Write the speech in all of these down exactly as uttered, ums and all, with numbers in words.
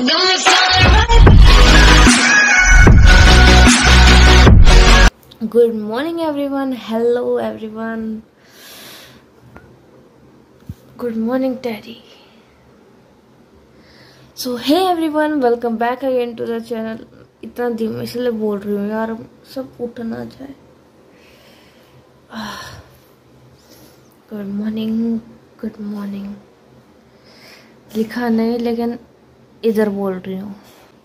Good morning everyone. Hello everyone. Good morning Teddy. So hey everyone, welcome back again to the channel. इतना धीमे से बोल रही हूँ यार, सब उठ ना जाए. गुड मॉर्निंग, गुड मॉर्निंग लिखा नहीं लेकिन इधर बोल रही हूँ.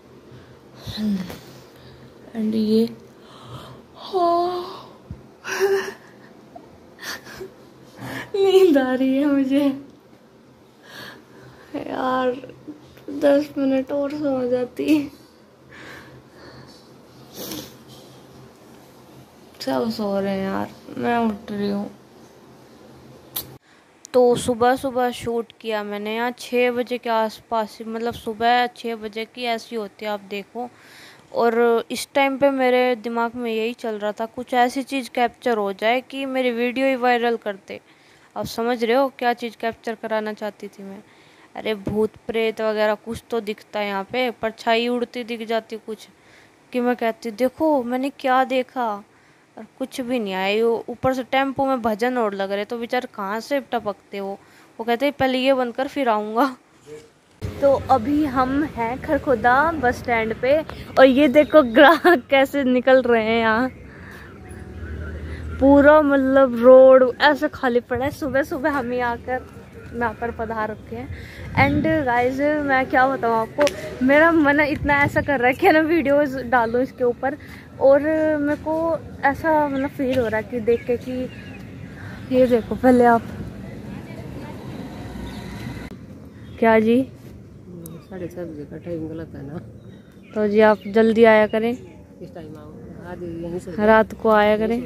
एंड ये नींद आ रही है मुझे यार. दस मिनट और सो जाती. सब सो रहे हैं यार, मैं उठ रही हूँ. तो सुबह सुबह शूट किया मैंने यहाँ छः बजे के आसपास, मतलब सुबह छः बजे की ऐसी होती है, आप देखो. और इस टाइम पे मेरे दिमाग में यही चल रहा था, कुछ ऐसी चीज़ कैप्चर हो जाए कि मेरी वीडियो ही वायरल करते. आप समझ रहे हो क्या चीज़ कैप्चर कराना चाहती थी मैं? अरे भूत प्रेत वगैरह कुछ तो दिखता है यहाँ पे, परछाई उड़ती दिख जाती कुछ, कि मैं कहती देखो मैंने क्या देखा. और कुछ भी नहीं आया. ऊपर से टेम्पो में भजन और लग रहे, तो बेचारे कहाँ से टपकते हो. वो कहते पहले ये बंद कर फिर आऊँगा. तो अभी हम हैं खरखोदा बस स्टैंड पे, और ये देखो ग्राहक कैसे निकल रहे हैं यहाँ. पूरा मतलब रोड ऐसे खाली पड़ा है. सुबह सुबह हम ही आकर यहाँ पर पधार रखे हैं. एंड गाइज मैं क्या बताऊँ आपको, मेरा मन इतना ऐसा कर रहा है कि ना वीडियोस डालूँ इसके ऊपर. और मेरे को ऐसा मतलब फील हो रहा है कि देख के कि ये देखो पहले आप. क्या जी? साढ़े छः बजे का टाइम गलत है ना, तो जी आप जल्दी आया करें. इस टाइम आओ, आज यहीं से रात को आया करें.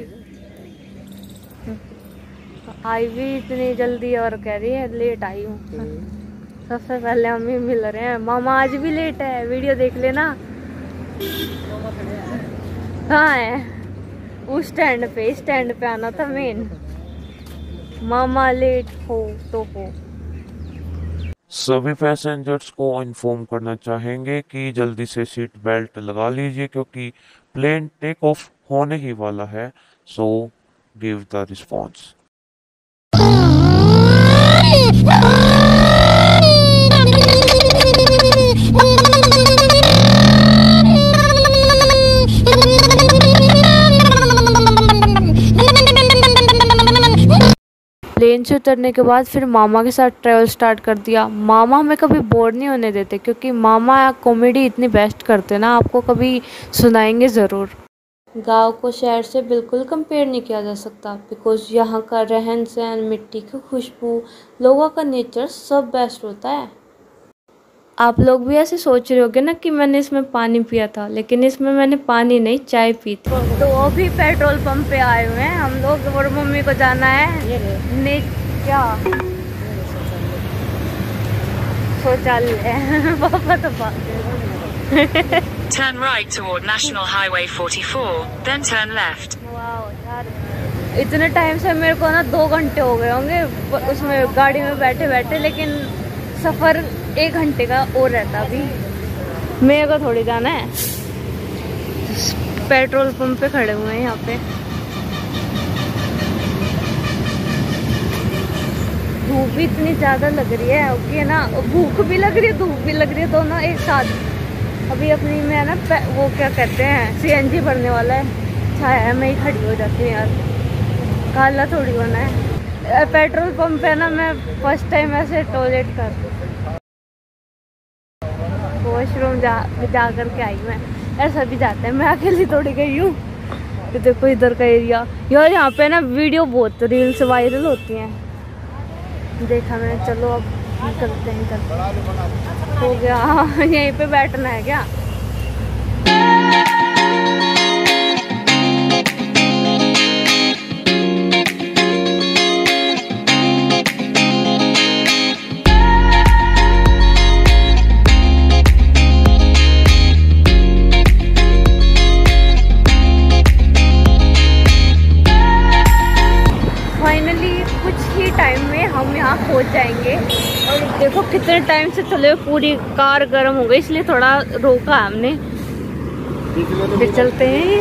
आई भी इतनी जल्दी और कह रही है लेट आई हूँ. सबसे पहले हम ही मिल रहे हैं. मामा आज भी लेट है, वीडियो देख लेना. कहाँ है? उस स्टैंड पे, स्टैंड पे आना था मेन. मामा लेट हो तो हो. सभी पैसेंजर्स को इन्फॉर्म करना चाहेंगे कि जल्दी से सीट बेल्ट लगा लीजिए क्योंकि प्लेन टेक ऑफ होने ही वाला है. So give the response. Plane से उतरने के बाद फिर मामा के साथ ट्रैवल स्टार्ट कर दिया. मामा हमें कभी बोर नहीं होने देते क्योंकि मामा कॉमेडी इतनी बेस्ट करते ना, आपको कभी सुनाएंगे ज़रूर. गांव को शहर से बिल्कुल कंपेयर नहीं किया जा सकता, बिकॉज यहाँ का रहन सहन, मिट्टी की खुशबू, लोगों का नेचर सब बेस्ट होता है. आप लोग भी ऐसे सोच रहे होगे ना कि मैंने इसमें पानी पिया था, लेकिन इसमें मैंने पानी नहीं चाय पी थी. तो अभी पेट्रोल पंप पे आए हुए हैं हम लोग, और मम्मी को जाना है ने क्या शौचालय. पापा तो बात Turn right toward National Highway forty-four, then turn left. यार इतने टाइम से मेरे को ना दो घंटे हो गए होंगे उसमें गाड़ी में बैठे बैठे, लेकिन सफ़र एक घंटे का और रहता. अभी मेरे को थोड़ी जाना है. पेट्रोल पंप पे खड़े हुए हैं यहाँ पे. धूप भी इतनी ज़्यादा लग रही है ओके ना, भूख भी लग रही है, धूप भी लग रही है, दोनों एक साथ. अभी अपनी में ना वो क्या कहते हैं सीएनजी भरने वाला है. छाया है, मैं ही खड़ी हो जाती हूँ यार, काला थोड़ी होना है. पेट्रोल पंप पे ना मैं फर्स्ट टाइम ऐसे टॉयलेट कर वॉशरूम जा जा कर के आई. मैं ऐसा भी जाता है, मैं अकेली थोड़ी गई हूँ. तो देखो इधर का एरिया यार, यहाँ पे ना वीडियो बहुत रील्स वायरल होती हैं. देखा मैंने. चलो अब निकलते हैं. इधर हो गया. यहीं पे बैठना है क्या? फाइनली कुछ ही टाइम में हम यहाँ पहुँच जाएंगे. और देखो कितने टाइम से चले, पूरी कार गर्म हो गई इसलिए थोड़ा रोका हमने। फिर चलते हैं।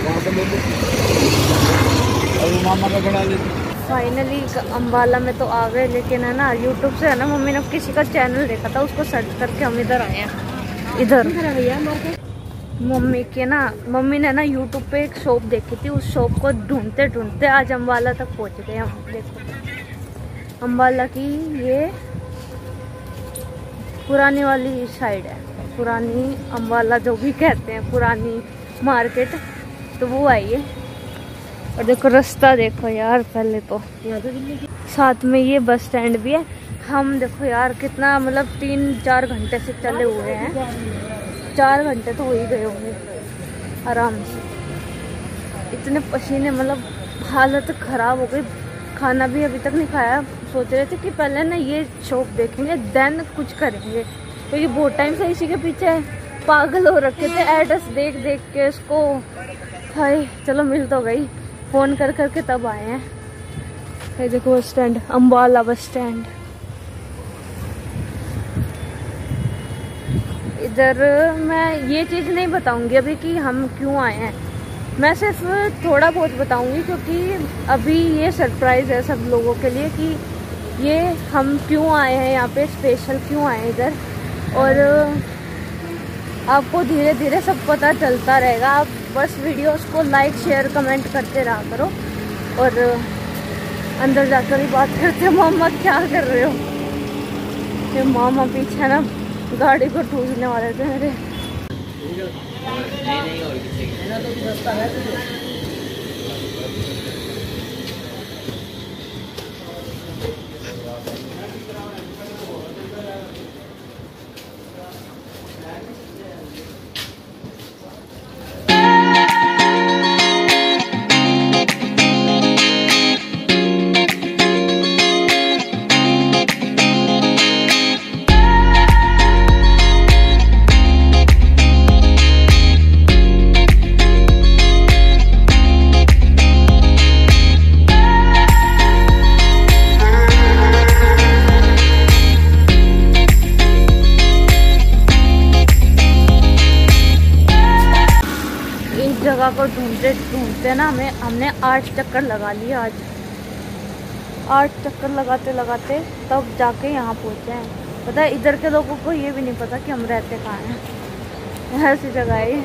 फाइनली अम्बाला में तो आ गए, लेकिन है ना यूट्यूब से है ना मम्मी ने किसी का चैनल देखा था, उसको सर्च करके हम इधर आए हैं। इधर मम्मी के ना मम्मी ने ना यूट्यूब पे एक शॉप देखी थी, उस शॉप को ढूंढते ढूंढते आज अम्बाला तक पहुंच गए हम। देखो अम्बाला की ये पुरानी वाली साइड है, पुरानी अम्बाला जो भी कहते हैं, पुरानी मार्केट, तो वो आई है। और देखो रास्ता देखो यार, पहले तो साथ में ये बस स्टैंड भी है। हम देखो यार कितना मतलब तीन चार घंटे से चले हुए हैं, चार घंटे तो हो ही गए होंगे आराम से। इतने पसीने, मतलब हालत ख़राब हो गई। खाना भी अभी तक नहीं खाया। सोच रहे थे कि पहले ना ये शॉप देखेंगे देन कुछ करेंगे, तो ये बहुत टाइम से इसी के पीछे पागल हो रखे थे, एड्रेस देख देख के इसको। हाय चलो मिल तो गई, फ़ोन कर करके तब आए हैं। ये देखो bus stand, Ambala bus stand. इधर मैं ये चीज़ नहीं बताऊंगी अभी कि हम क्यों आए हैं, मैं सिर्फ थोड़ा बहुत बताऊंगी, क्योंकि अभी ये सरप्राइज़ है सब लोगों के लिए कि ये हम क्यों आए हैं यहाँ पे, स्पेशल क्यों आए हैं इधर। और आपको धीरे धीरे सब पता चलता रहेगा। आप बस वीडियोस को लाइक शेयर कमेंट करते रहा करो। और अंदर जाकर ही बात करते। मामा क्या कर रहे हो? ये मामा पीछे ना गाड़ी को ठूसने वाले थे मेरे। जगह को ढूंढते ढूंढते ना हमें हमने आठ चक्कर लगा लिए आज। आठ चक्कर लगाते लगाते तब जाके यहाँ पहुँचे हैं। पता है इधर के लोगों को ये भी नहीं पता कि हम रहते कहाँ हैं, ऐसी जगह है।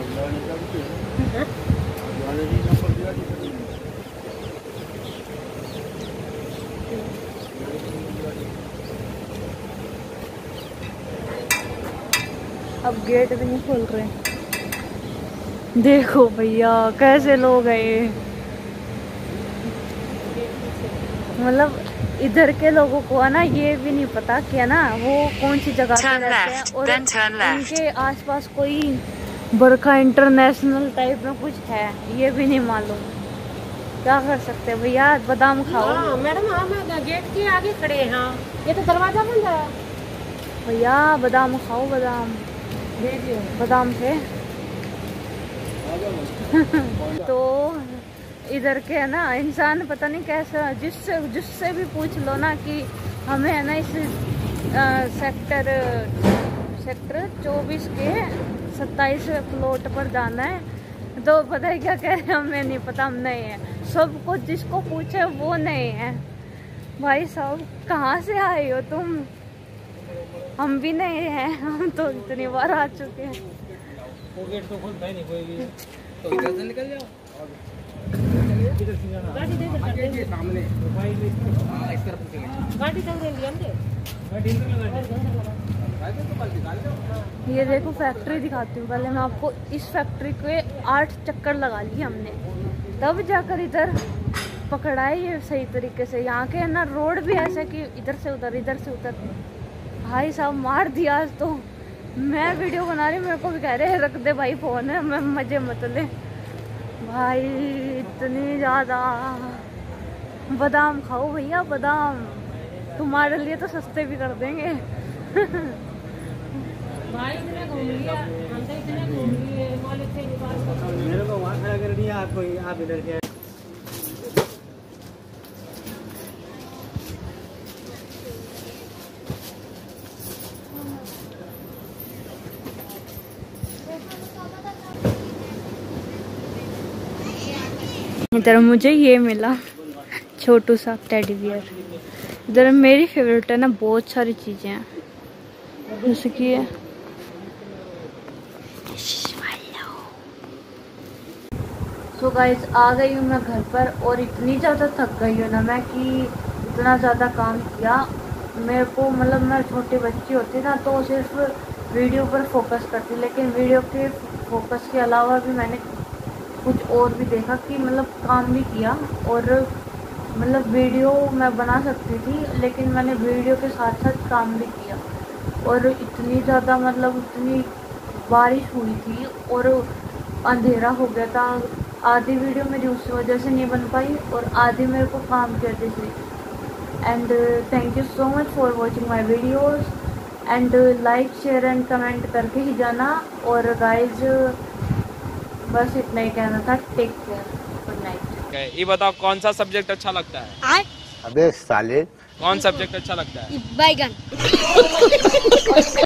अब गेट भी नहीं खोल रहे। देखो भैया कैसे लोग हैं, मतलब इधर के लोगों को है ना ये भी नहीं पता कि है ना वो कौन सी जगह पे रहते हैं, और उनके आसपास कोई बरखा इंटरनेशनल टाइप में कुछ है ये भी नहीं मालूम। क्या कर सकते हैं भैया, बादाम खाओ। मैडम हम गेट के आगे खड़े हैं। हाँ ये तो दरवाजा बंद है। भैया बादाम खाओ, बादाम बादाम थे। तो इधर के है ना इंसान पता नहीं कैसा, जिससे जिससे भी पूछ लो ना कि हमें है ना इस आ, सेक्टर सेक्टर चौबीस के सत्ताईस फ्लोट पर जाना है, तो पता है क्या कह रहे हैं, हमें नहीं पता, हम नहीं है। सबको जिसको पूछे वो नहीं है। भाई साहब कहाँ से आए हो तुम? हम भी नहीं हैं, हम तो इतनी बार आ चुके हैं। वो गेट तो खुलता ही नहीं कोई भी, तो इधर से निकल जाओ। इधर से जाना गाड़ी दे सामने हां इस तरफ चले। गाड़ी चल रही है अंदर, गाड़ी अंदर लगा दे। ये देखो फैक्ट्री दिखाती हूँ पहले मैं आपको। इस फैक्ट्री के आठ चक्कर लगा लिए हमने, तब जाकर इधर पकड़ाए ये सही तरीके से। यहाँ के ना रोड भी ऐसे कि इधर से उधर इधर से उधर। भाई साहब मार दिया आज तो। मैं वीडियो बना रही, मेरे को भी कह रहे हैं रख दे भाई फ़ोन है, मैं मज़े मत ले। भाई इतनी ज़्यादा बादाम खाओ भैया, बादाम तुम्हारे लिए तो सस्ते भी कर देंगे। भाई इतने घूम लिया, हम तो इतने घूम लिए, मालिक से बात मेरे को वहां खड़ा कर दिया आपको, आप इधर के। इधर मुझे ये मिला छोटू सा टेडी बियर। इधर मेरी फेवरेट है ना, बहुत सारी चीज़ें हैं जैसे कि ये सो गाइस आ गई हूँ मैं घर पर और इतनी ज़्यादा थक गई हूँ ना मैं कि इतना ज़्यादा काम किया मेरे को। मतलब मैं छोटी बच्ची होती ना तो सिर्फ वीडियो पर फोकस करती, लेकिन वीडियो के फोकस के अलावा भी मैंने कुछ और भी देखा कि मतलब काम भी किया। और मतलब वीडियो मैं बना सकती थी लेकिन मैंने वीडियो के साथ साथ काम भी किया। और इतनी ज़्यादा मतलब इतनी बारिश हुई थी और अंधेरा हो गया था। आधी वीडियो मेरी उस वजह से नहीं बन पाई और आधी मेरे को काम करते थे। And thank you so much for watching my videos and like share and comment करके ही जाना। और गाइज बस इतना ही कहना था। Take care, good night. ये बताओ कौन सा सब्जेक्ट अच्छा लगता है? अबे साले कौन सब्जेक्ट अच्छा लगता है? बैगन।